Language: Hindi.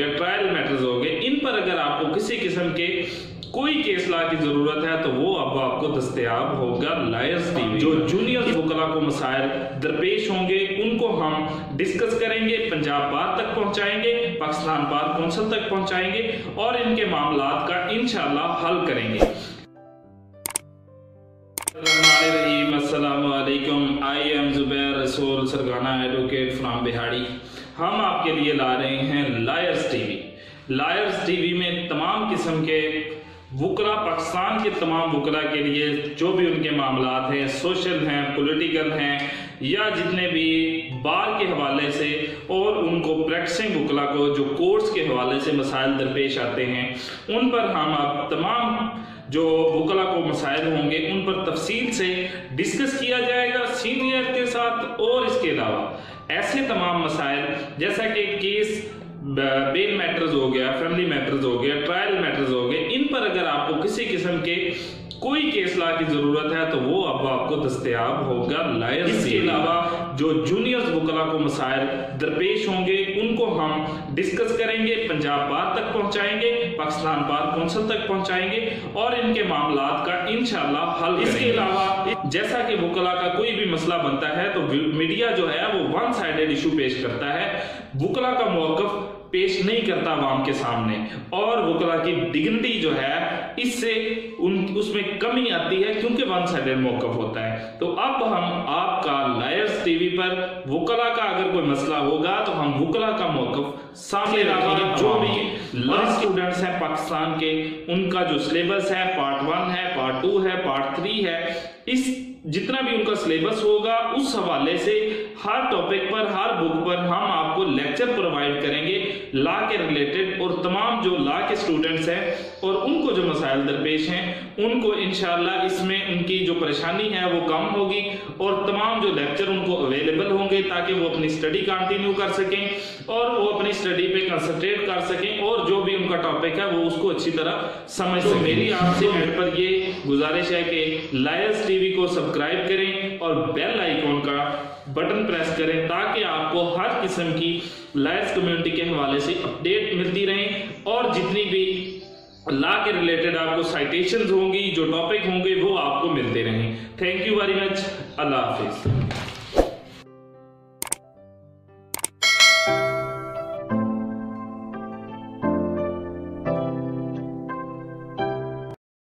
ट्रायल मैटर्स हो गए, इन पर अगर आपको किसी किस्म के कोई केस ला की जरूरत है तो वो अब आपको दस्तयाब होगा लायर्स टीवी। जो जूनियर वकला को मसाइल दरपेश होंगे उनको हम डिस्कस करेंगे, पंजाब बार तक पहुंचाएंगे, पाकिस्तान बार कौंसिल तक पहुंचाएंगे और इनके मामलात का इंशाल्लाह हल करेंगे। अस्सलामुअलैकुम, आई एम जुबैर रसूल सरगाना एडवोकेट फ्रॉम बिहाड़ी। हम आपके लिए ला रहे हैं लायर्स टीवी। लायर्स टीवी में तमाम किस्म के वकला, पाकिस्तान के तमाम वकला के लिए जो भी उनके मामलात हैं, सोशल हैं, पॉलिटिकल हैं या जितने भी बार के हवाले से और उनको प्रैक्टिसिंग वकला को जो कोर्ट्स के हवाले से मसाइल दरपेश आते हैं, उन पर हम अब तमाम जो वकला को मसाइल होंगे उन पर तफसील से डिस्कस किया जाएगा सीनियर के साथ। और इसके अलावा ऐसे तमाम मसाइल जैसा कि केस बेल मैटर्स हो गया, फैमिली मैटर्स हो गया, ट्रायल मैटर्स हो गए, इन पर अगर आपको किसी किस्म के कोई केस ला की जरूरत है तो वो अब आपको दस्तयाब होगा लायर्स। इसके अलावा जो जूनियर वकला को मसाइल दरपेश होंगे उनको हम डिस्कस करेंगे, पंजाब बार तक पहुंचाएंगे, पाकिस्तान बार कौंसिल तक पहुंचाएंगे और इनके मामलात का इंशाल्लाह हल। इसके अलावा जैसा कि वकला का कोई भी मसला बनता है तो मीडिया जो है वो वन साइडेड इशू पेश करता है, वकला का मौकफ पेश नहीं करता आवाम के सामने और वकला की डिग्निटी जो है इससे उसमें कमी आती है क्योंकि वन साइडेड मौकफ होता है। तो अब हम आपका लायर्स टीवी पर वकला का अगर कोई मसला होगा तो हम वकला का मौकफ सामने रखेंगे। जो भी लॉ स्टूडेंट्स हैं पाकिस्तान के, उनका जो सिलेबस है पार्ट 1 है, पार्ट 2 है, पार्ट 3 है, इस जितना भी उनका सिलेबस होगा उस हवाले से हर टॉपिक पर, हर बुक पर हम आपको लेक्चर प्रोवाइड करेंगे लॉ के रिलेटेड। और तमाम जो लॉ के स्टूडेंट्स हैं और उनको जो मसाइल दरपेश हैं उनको इंशाल्लाह इसमें उनकी जो परेशानी है वो कम होगी और तमाम जो लेक्चर उनको अवेलेबल होंगे ताकि वो अपनी स्टडी कंटिन्यू कर सकें और वो अपनी स्टडी पे कंसंट्रेट कर सकें और जो भी उनका टॉपिक है वो उसको अच्छी तरह समझ सकें। मेरी आपसे एंड पर ये गुजारिश है कि लायर्स टीवी को सब्सक्राइब करें और बेल आइकॉन का बटन प्रेस करें ताकि आपको हर किस्म की लायर्स कम्युनिटी के हवाले से अपडेट मिलती रहें और जितनी भी लॉ के रिलेटेड आपको साइटेशंस होंगी, जो टॉपिक होंगे वो आपको मिलते रहें। Thank you very much. Allah Hafiz.